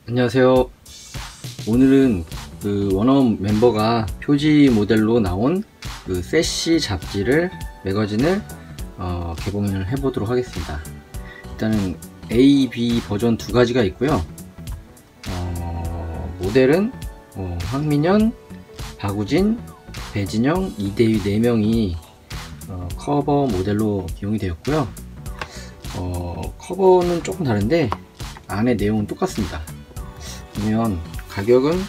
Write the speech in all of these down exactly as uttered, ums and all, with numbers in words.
안녕하세요. 오늘은 그 원어원 멤버가 표지 모델로 나온 그 세시 잡지를 매거진을 어, 개봉을 해보도록 하겠습니다. 일단은 A, B 버전 두 가지가 있고요. 어, 모델은 어, 황민현, 박우진, 배진영, 이대휘 네 명이 어, 커버 모델로 기용이 되었고요. 어, 커버는 조금 다른데 안에 내용은 똑같습니다. 보면 가격은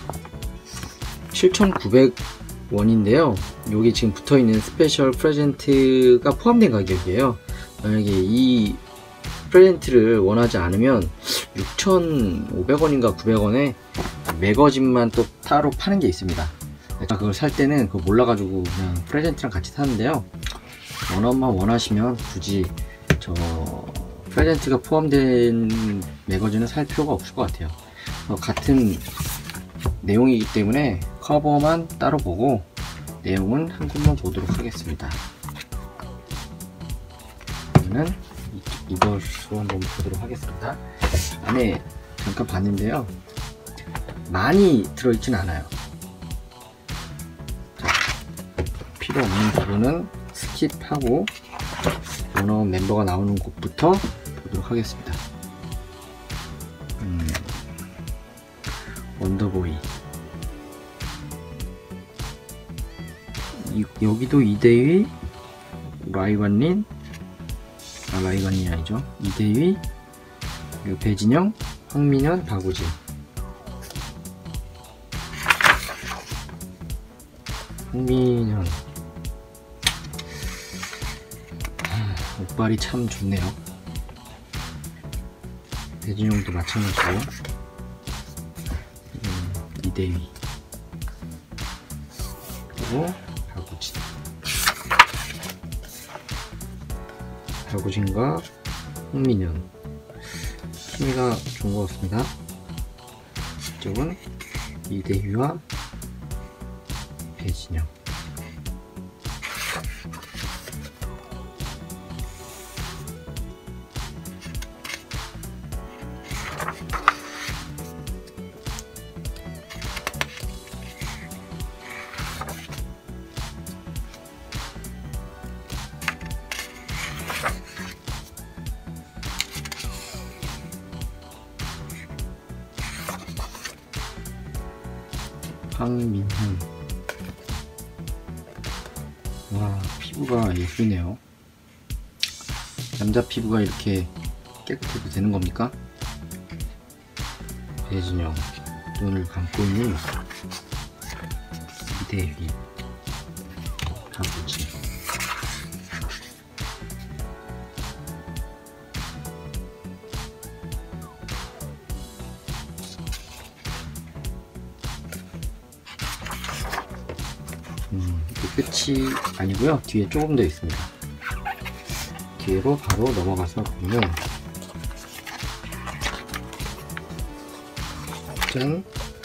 칠천구백 원인데요 여기 지금 붙어있는 스페셜 프레젠트가 포함된 가격이에요. 만약에 이 프레젠트를 원하지 않으면 육천오백 원인가 구백 원에 매거진만 또 따로 파는 게 있습니다. 제가 그걸 살 때는 그거 몰라가지고 그냥 프레젠트랑 같이 사는데요, 원어만 원하시면 굳이 저 프레젠트가 포함된 매거진을 살 필요가 없을 것 같아요. 어, 같은 내용이기 때문에 커버만 따로 보고 내용은 한국만 보도록 하겠습니다. 저는 이것으로 한번 보도록 하겠습니다. 안에 잠깐 봤는데요, 많이 들어있진 않아요. 자, 필요 없는 부분은 스킵하고 원어원 멤버가 나오는 곳부터 보도록 하겠습니다. 음, 원더보이, 이, 여기도 이대휘, 라이관린, 아 라이관린이 아니죠, 이대휘, 그리고 배진영, 황민현, 박우진. 황민현 아, 옷발이 참 좋네요. 배진영도 마찬가지고, 음, 이대휘, 그리고 박우진. 박우진과 황민현 케미가 좋은 것 같습니다. 이쪽은 이대휘와 배진영. 황민현, 와 피부가 예쁘네요. 남자 피부가 이렇게 깨끗해도 되는 겁니까? 배진영, 눈을 감고 있는 모습. 이대휘, 박우진. 음, 이게 끝이 아니고요, 뒤에 조금 더 있습니다. 뒤로 바로 넘어가서 보면 짠!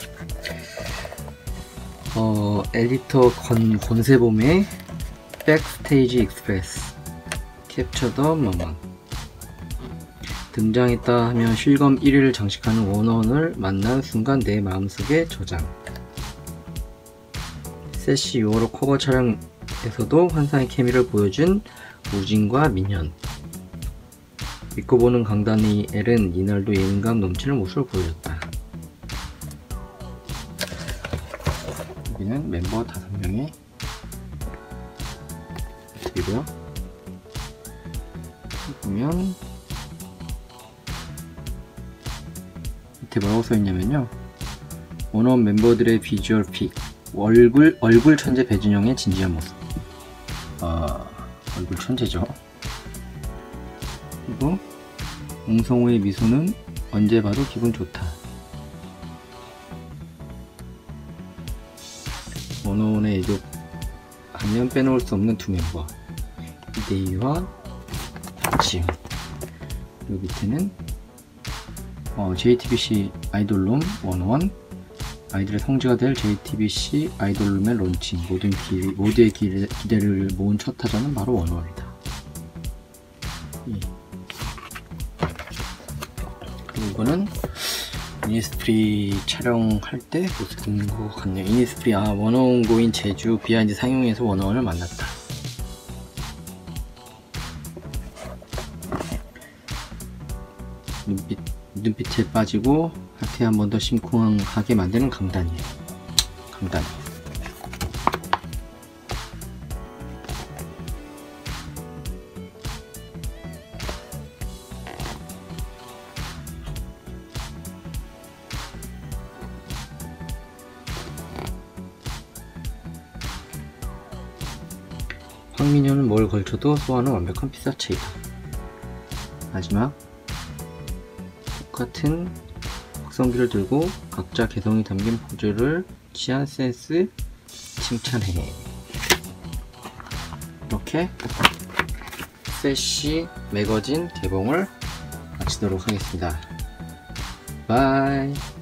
어, 에디터 권, 권세봄의 백스테이지 익스프레스 캡처 더 머먼. 등장했다 하면 실검 일 위를 장식하는 원어원을 만난 순간 내 마음속에 저장. 세시 유월호 커버 촬영에서도 환상의 케미를 보여준 우진과 민현. 믿고 보는 강다니 엘은 이날도 예능감 넘치는 모습을 보여줬다. 여기는 멤버 다섯 명의 모습이고요. 보면 밑에 뭐라고 써있냐면요, 원어원 멤버들의 비주얼 픽, 얼굴, 얼굴 천재 배진영의 진지한 모습. 아, 얼굴 천재죠. 그리고 옹성우의 미소는 언제 봐도 기분 좋다. 원어원의 애교 하면 빼놓을 수 없는 두 멤버, 이대휘와 지훈. 그리고 밑에는 어, 제이티비씨 아이돌룸 원어원, 아이들의 성지가 될 제이티비씨 아이돌룸의 론칭. 모든 기, 모두의 기, 기대를 모은 첫 타자는 바로 원어원이다. 예. 그리고 이거는 이니스프리 촬영할 때 모습인 것 같네요. 이니스프리, 아, 원어원고인 제주 비하인드 상용에서 원어원을 만났다. 눈빛, 눈빛에 빠지고 하트에 한 번 더 심쿵하게 만드는 강단이에요. 강단. 황민현은 뭘 걸쳐도 소화는 완벽한 피사체이다. 마지막, 똑같은 확성기를 들고 각자 개성이 담긴 포즈를 취한 센스 칭찬해. 이렇게 세시 매거진 개봉을 마치도록 하겠습니다. 바이.